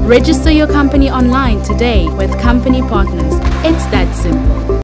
Register your company online today with company partners. It's that simple.